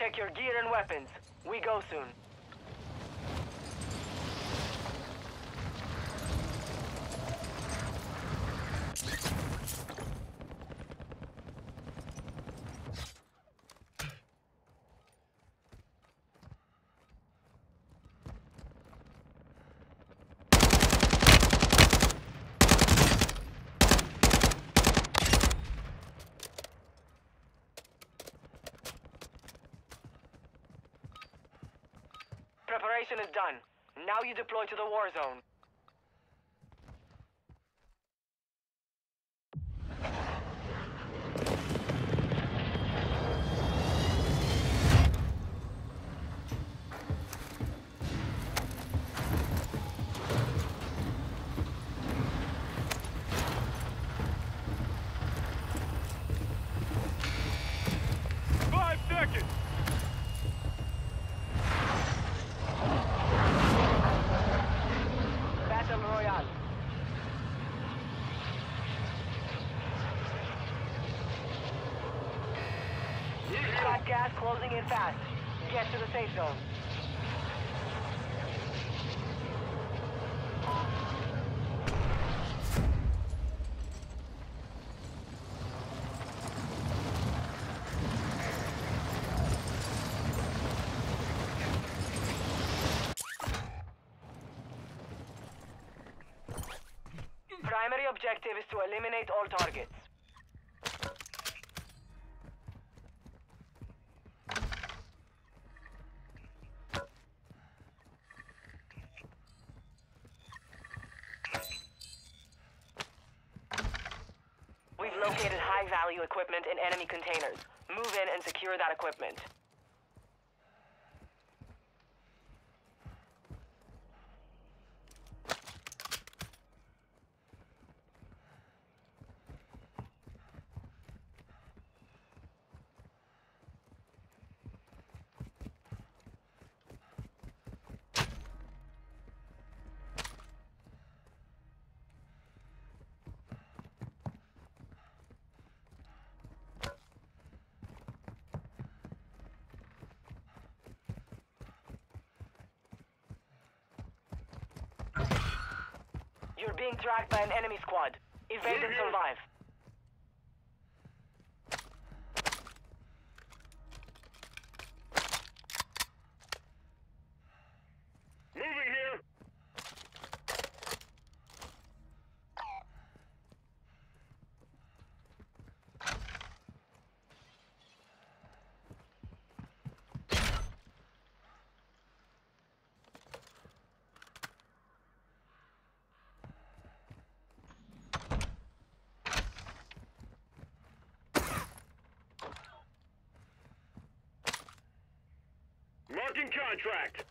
Check your gear and weapons. We go soon. Preparation is done. Now you deploy to the war zone. Gas closing in fast. Get to the safe zone. Primary objective is to eliminate all targets. Located high-value equipment in enemy containers. Move in and secure that equipment. You're being tracked by an enemy squad. Evade and survive. Moving here. Marking contract.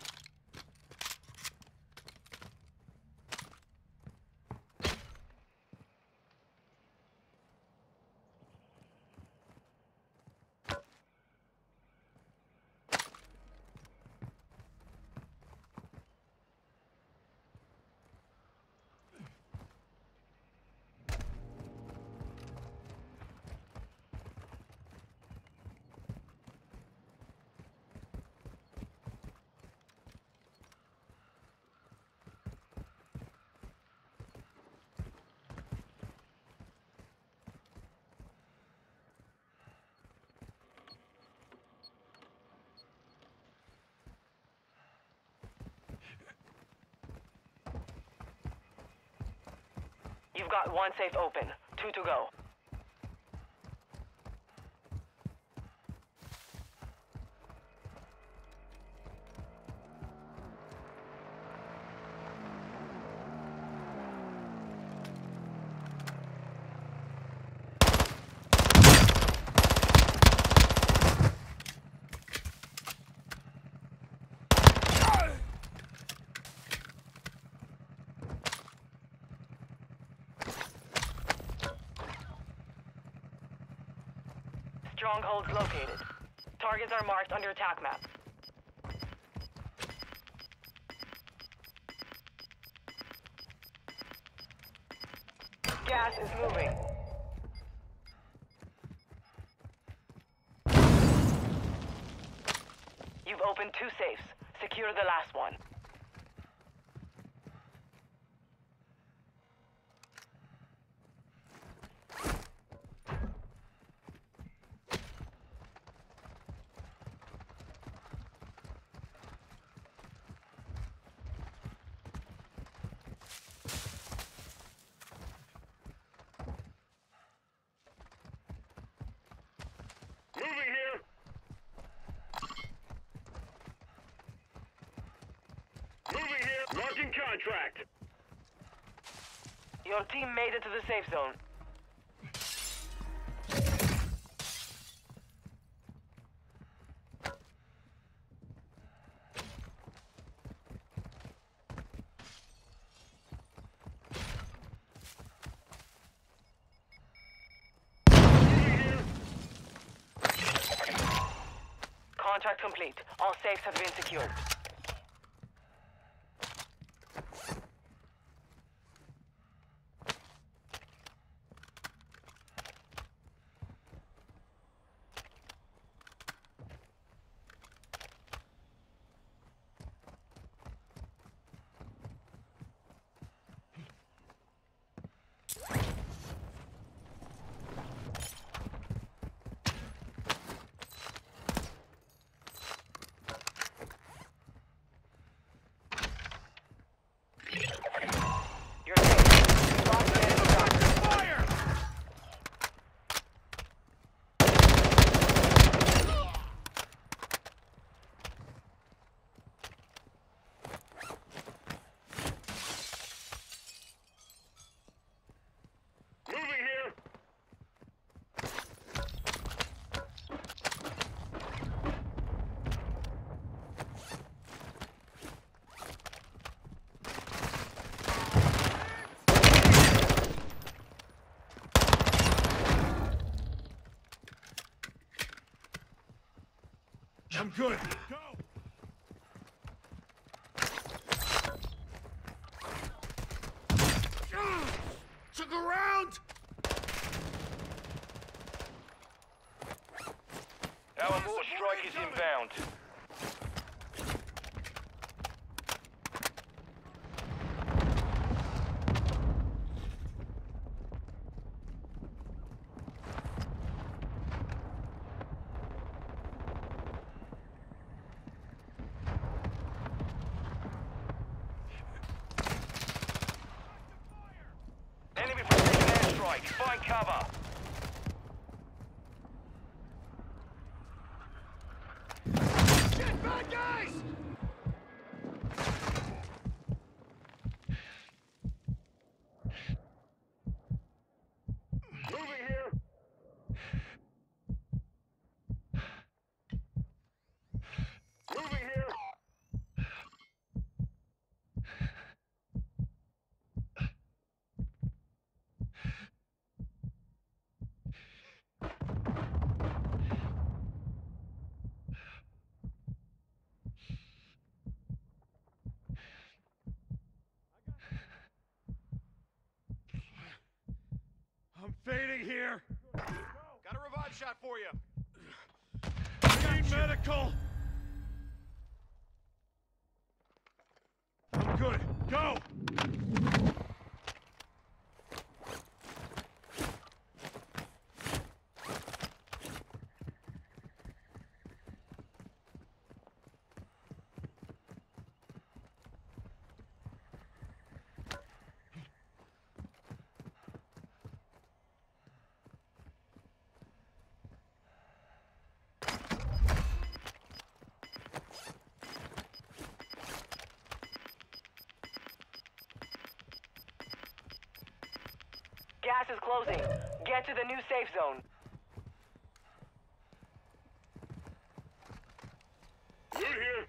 You've got one safe open. 2 to go. Strongholds located. Targets are marked on your attack map. Gas is moving. safes. Secure the last one. Moving here. Moving here. Marking contract. Your team made it to the safe zone. Moving here. Contract complete. All safes have been secured. You're safe. Lock the enemy doctor. Fire! Moving here. I'm good. Go! Took a round! Our mortar strike is inbound. Enemy precision airstrike. Find cover. Get back, guys! Moving here. Moving here. I'm fading here. Got a revive shot for you. Need medical. I'm good. Go! Gas is closing. Get to the new safe zone. Loot here.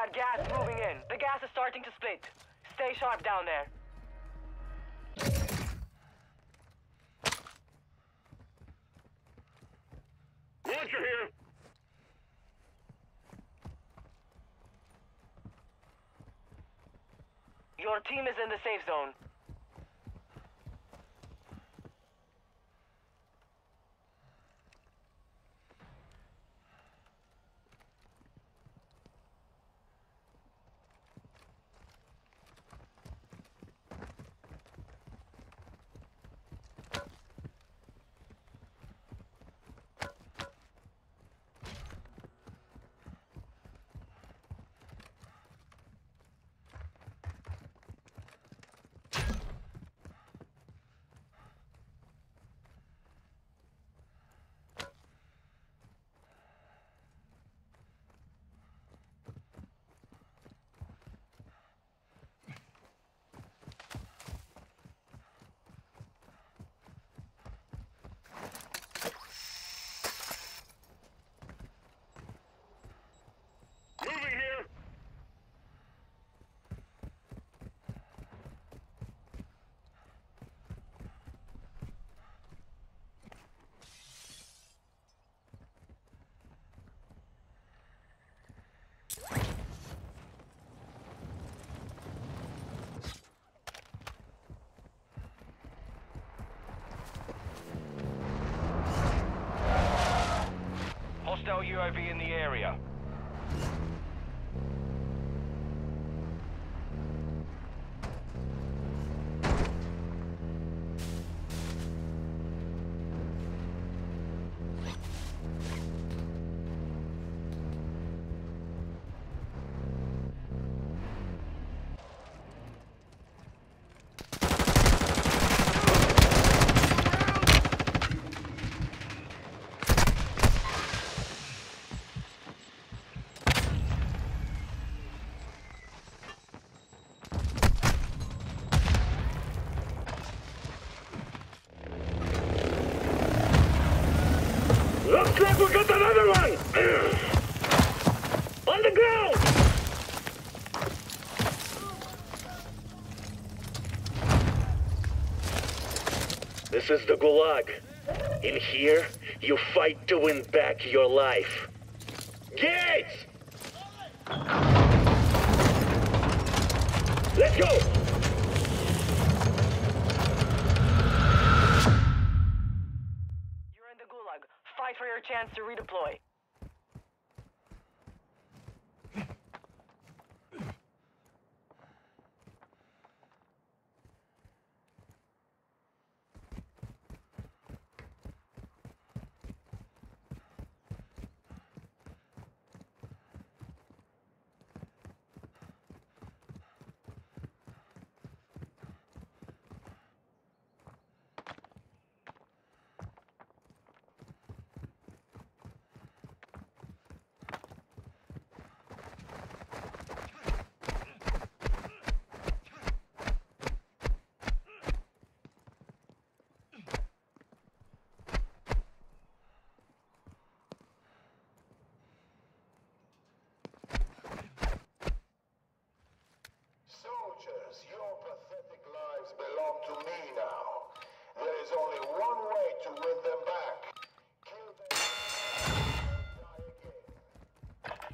got gas moving in. The gas is starting to split. Stay sharp down there. Launcher here. Your team is in the safe zone. Moving here. Hostile UAV in the area. Looks like we got another one! On the ground! This is the Gulag. In here, you fight to win back your life. Gates! Let's go! You're in the Gulag. Fight for your chance to redeploy. Soldiers, your pathetic lives belong to me now. There is only one way to win them back. Kill them or die again.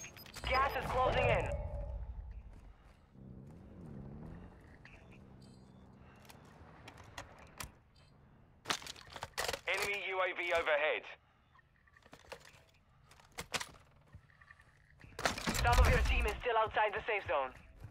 Gas is closing in. UAV overhead. Some of your team is still outside the safe zone.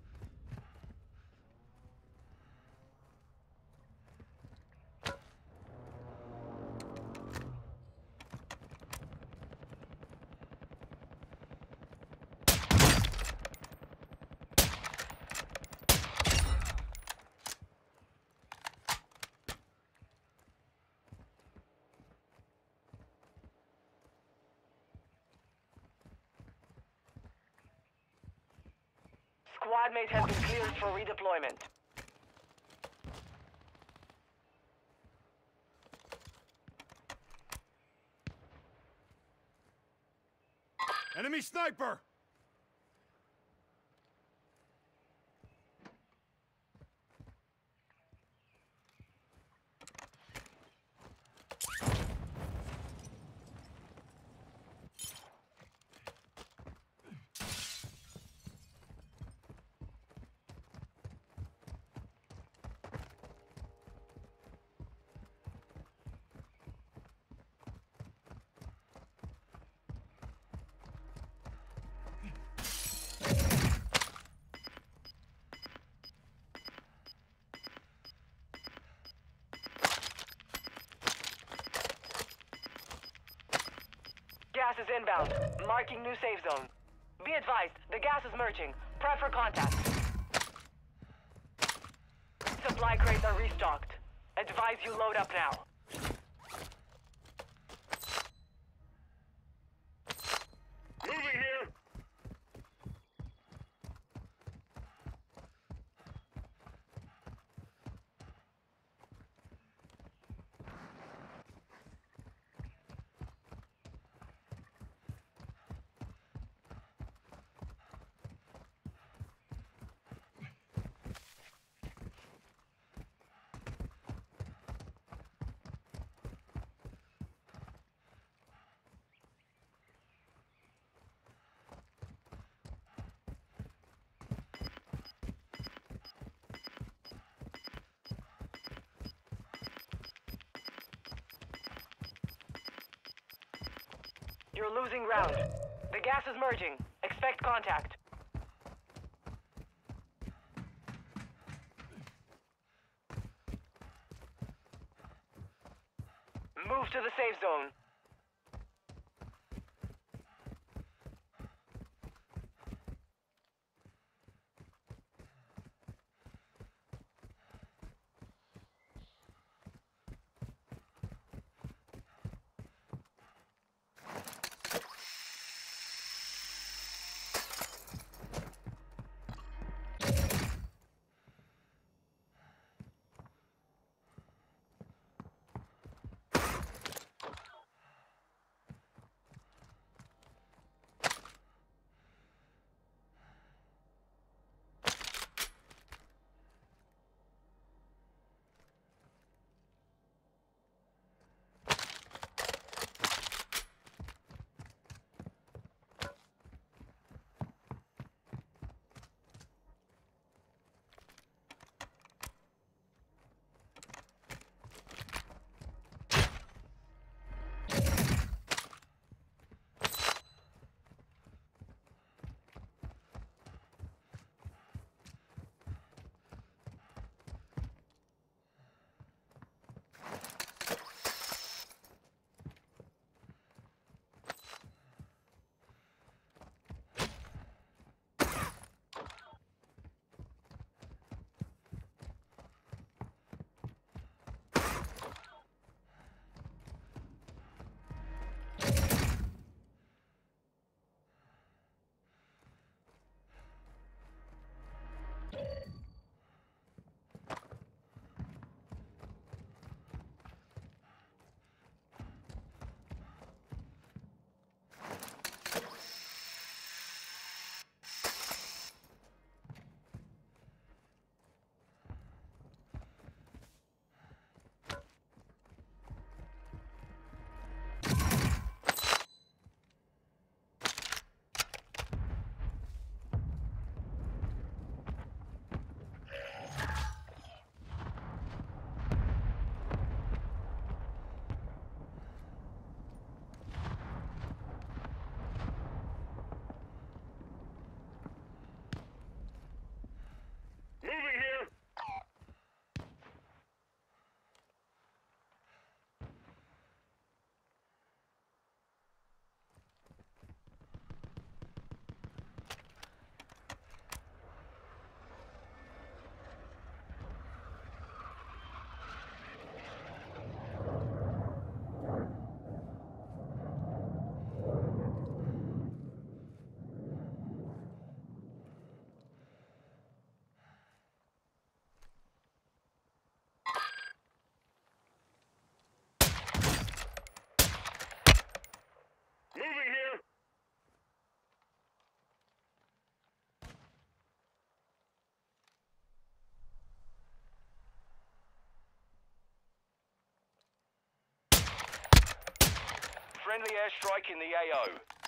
Squad mate has been cleared for redeployment. Enemy sniper! Gas is inbound. Marking new safe zone. Be advised, the gas is merging. Prep for contact. Supply crates are restocked. Advise you load up now. Moving here! You're losing ground. The gas is merging. Expect contact. Move to the safe zone. Friendly airstrike in the AO.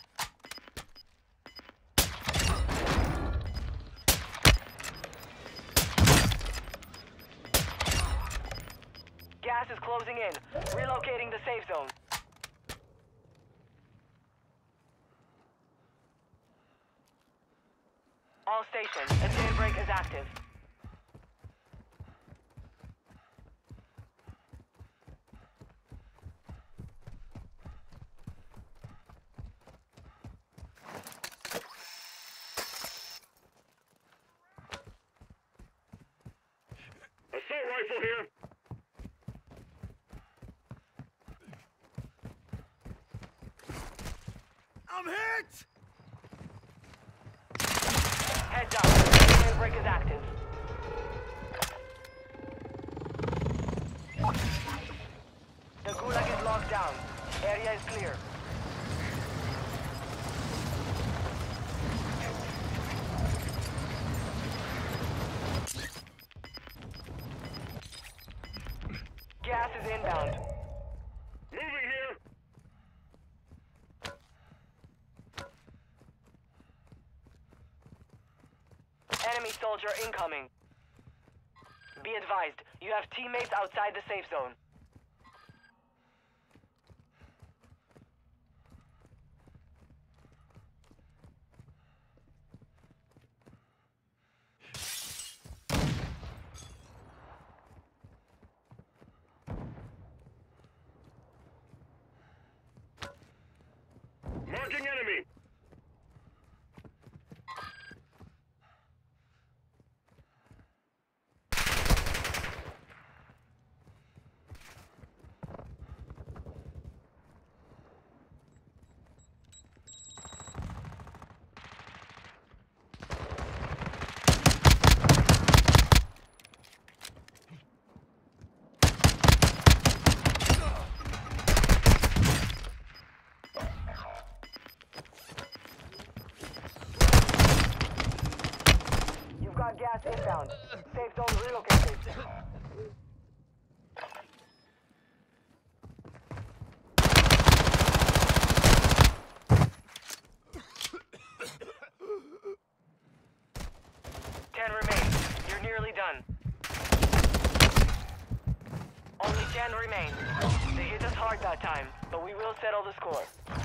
Gas is closing in. Relocating the safe zone. All stations, a jailbreak is active. Assault rifle here. I'm hit! Heads up. Jailbreak is active. The Gulag is locked down. Area is clear. Gas is inbound. Moving here. Enemy soldier incoming. Be advised, you have teammates outside the safe zone. Marking enemy. You've got gas inbound. Safe zone relocated. Ten remain. You're nearly done. Only 10 remain. They hit us hard that time, but we will settle the score.